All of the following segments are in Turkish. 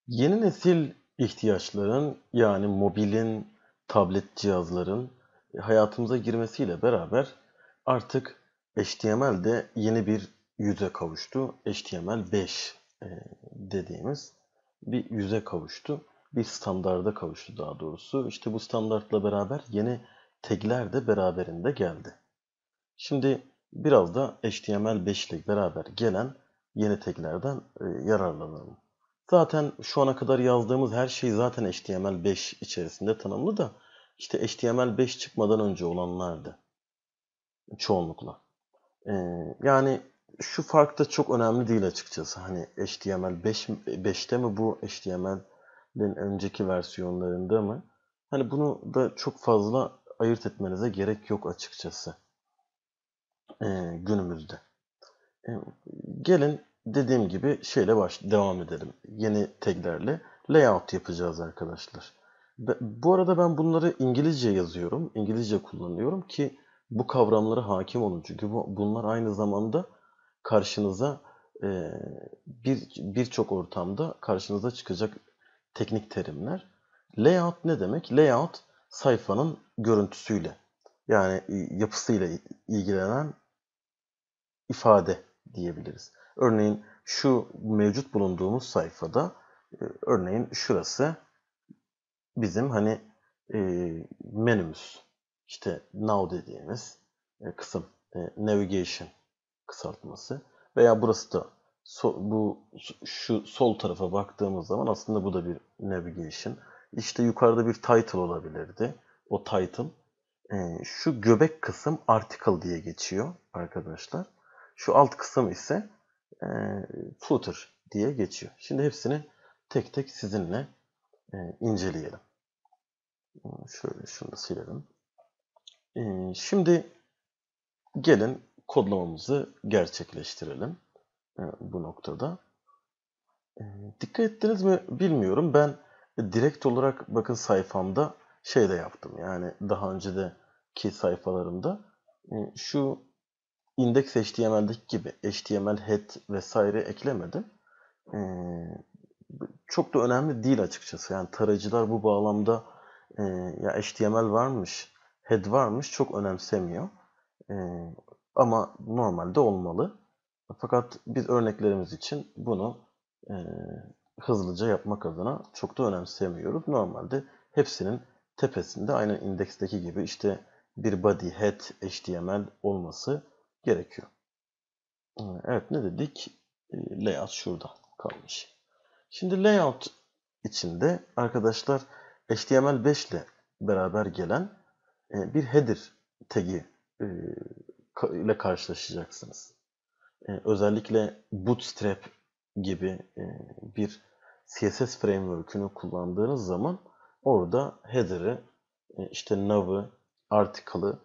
Yeni nesil ihtiyaçların yani mobilin, tablet cihazların hayatımıza girmesiyle beraber artık HTML de yeni bir yüze kavuştu. HTML5 dediğimiz bir yüze kavuştu. Bir standarda kavuştu daha doğrusu. İşte bu standartla beraber yeni tagler de beraberinde geldi. Şimdi biraz da HTML5 ile beraber gelen yeni taglerden yararlanalım. Zaten şu ana kadar yazdığımız her şey zaten HTML5 içerisinde tanımlı da işte HTML5 çıkmadan önce olanlardı çoğunlukla. Yani şu fark da çok önemli değil açıkçası. Hani HTML5 5'te mi bu HTML'in önceki versiyonlarında mı? Hani bunu da çok fazla ayırt etmenize gerek yok açıkçası günümüzde. E, Gelin dediğim gibi devam edelim. Yeni taglerle layout yapacağız arkadaşlar. Bu arada ben bunları İngilizce yazıyorum. İngilizce kullanıyorum ki bu kavramlara hakim olun. Çünkü bunlar aynı zamanda karşınıza e, birçok ortamda karşınıza çıkacak teknik terimler. Layout ne demek? Layout sayfanın görüntüsüyle yani yapısıyla ilgilenen ifade diyebiliriz. Örneğin şu mevcut bulunduğumuz sayfada örneğin şurası bizim hani e, menümüz. İşte now dediğimiz kısım navigation kısaltması veya burası da şu sol tarafa baktığımız zaman aslında bu da bir navigation. İşte yukarıda bir title olabilirdi. O title. Şu göbek kısım article diye geçiyor arkadaşlar. Şu alt kısım ise e, footer diye geçiyor. Şimdi hepsini tek tek sizinle inceleyelim. Şöyle şunu da silelim. Şimdi gelin kodlamamızı gerçekleştirelim bu noktada. Dikkat ettiniz mi bilmiyorum. Ben direkt olarak bakın sayfamda şey de yaptım. Yani daha önceki sayfalarımda şu index HTML'deki gibi HTML head vesaire eklemedim. Ee, Çok da önemli değil açıkçası. Yani tarayıcılar bu bağlamda ya HTML varmış, head varmış çok önemsemiyor. Ee, Ama normalde olmalı. Fakat biz örneklerimiz için bunu e, hızlıca yapmak adına çok da önemsemiyoruz. Normalde hepsinin tepesinde aynı indeksteki gibi işte bir body, head, HTML olması gerekiyor. Evet ne dedik? Layout şurada kalmış. Şimdi layout içinde arkadaşlar HTML5 ile beraber gelen bir header tagi e, ile karşılaşacaksınız. Özellikle Bootstrap gibi bir CSS framework'ünü kullandığınız zaman orada header'ı, işte nav'ı, article'ı,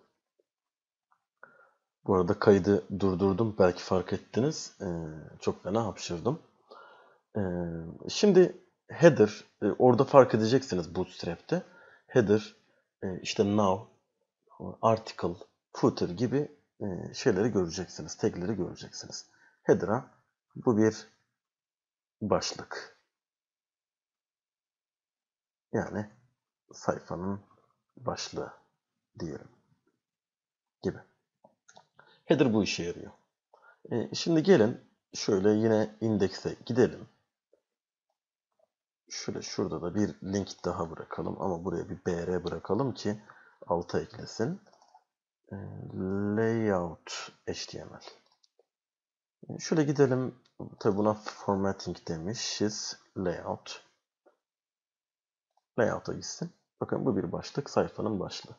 bu arada kaydı durdurdum belki fark ettiniz. Çok fena hapşırdım. Ee, Şimdi header, orada fark edeceksiniz Bootstrap'te. Header, işte now, article, footer gibi şeyleri göreceksiniz, tagleri göreceksiniz. Header'a bu bir başlık. Yani sayfanın başlığı diyelim gibi. Header bu işe yarıyor. Şimdi gelin şöyle yine indekse gidelim. Şurada da bir link daha bırakalım ama buraya bir br bırakalım ki alta eklesin. Layout HTML. Şöyle gidelim. Tabi buna formatting demişiz. Layout. Layout'a gitsin. Bakın bu bir başlık. Sayfanın başlığı.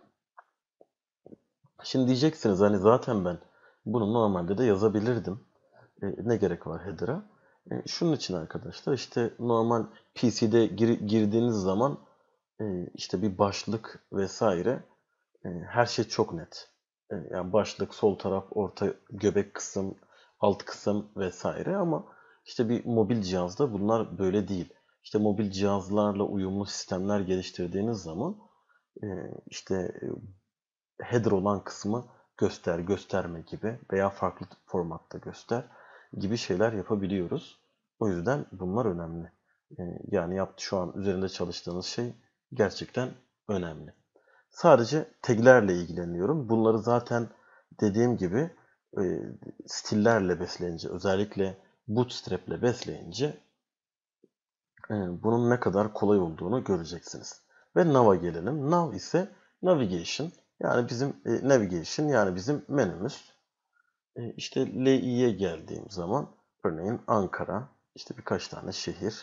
Şimdi diyeceksiniz hani zaten ben bunu normalde de yazabilirdim. Ne gerek var header'a? Şunun için arkadaşlar işte normal PC'de girdiğiniz zaman işte bir başlık vesaire her şey çok net. Yani başlık, sol taraf, orta göbek kısım, alt kısım vesaire ama işte bir mobil cihazda bunlar böyle değil. İşte mobil cihazlarla uyumlu sistemler geliştirdiğiniz zaman işte header olan kısmı göster, gösterme gibi veya farklı formatta göster gibi şeyler yapabiliyoruz. O yüzden bunlar önemli. Yani şu an üzerinde çalıştığınız şey gerçekten önemli. Sadece taglerle ilgileniyorum. Bunları zaten dediğim gibi e, stillerle besleyince, özellikle Bootstrap'le besleyince bunun ne kadar kolay olduğunu göreceksiniz. Ve Nav'a gelelim. Nav ise navigation. Yani bizim navigation yani bizim menümüz. İşte LI'ye geldiğim zaman örneğin Ankara, işte birkaç tane şehir.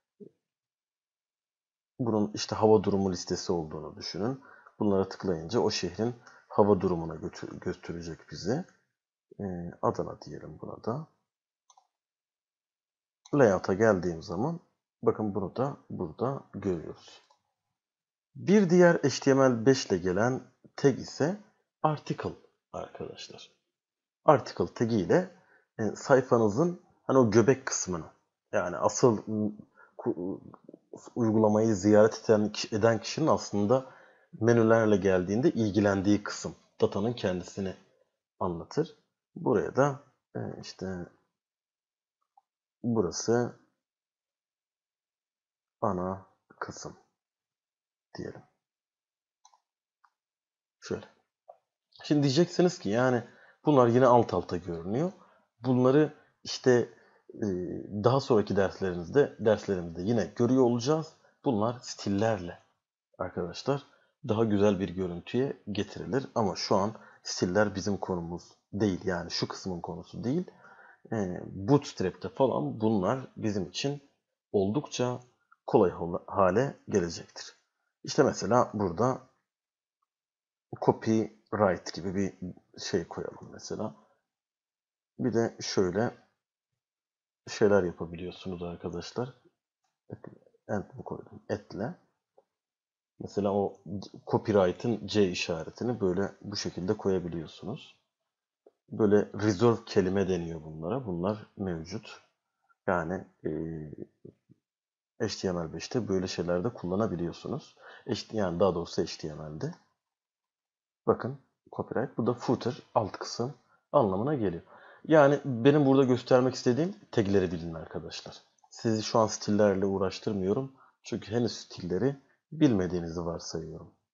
Bunun işte hava durumu listesi olduğunu düşünün. Bunlara tıklayınca o şehrin hava durumuna götürecek bizi. Adana diyelim buna da. Layout'a geldiğim zaman bakın bunu da burada görüyoruz. Bir diğer HTML5 ile gelen tag ise article arkadaşlar. Article tagi ile sayfanızın hani o göbek kısmını, yani asıl uygulamayı ziyaret eden kişinin aslında menülerle geldiğinde ilgilendiği kısım, datanın kendisini anlatır. Buraya da işte burası ana kısım diyelim. Şöyle. Şimdi diyeceksiniz ki yani bunlar yine alt alta görünüyor. Bunları işte daha sonraki derslerimizde yine görüyor olacağız. Bunlar stillerle arkadaşlar daha güzel bir görüntüye getirilir. Ama şu an stiller bizim konumuz değil. Yani şu kısmın konusu değil. Bootstrap'te falan bunlar bizim için oldukça kolay hale gelecektir. İşte mesela burada copyright gibi bir şey koyalım mesela. Bir de şöyle şeyler yapabiliyorsunuz arkadaşlar. End mi koydum? Etle. Mesela o copyright'ın C işaretini böyle bu şekilde koyabiliyorsunuz. Böyle reserve kelime deniyor bunlara. Bunlar mevcut. Yani HTML5'te böyle şeylerde kullanabiliyorsunuz. Yani daha doğrusu HTML'de. Bakın copyright. Bu da footer, alt kısım anlamına geliyor. Yani benim burada göstermek istediğim tagleri bilin arkadaşlar. Sizi şu an stillerle uğraştırmıyorum. Çünkü henüz stilleri bilmediğinizi varsayıyorum.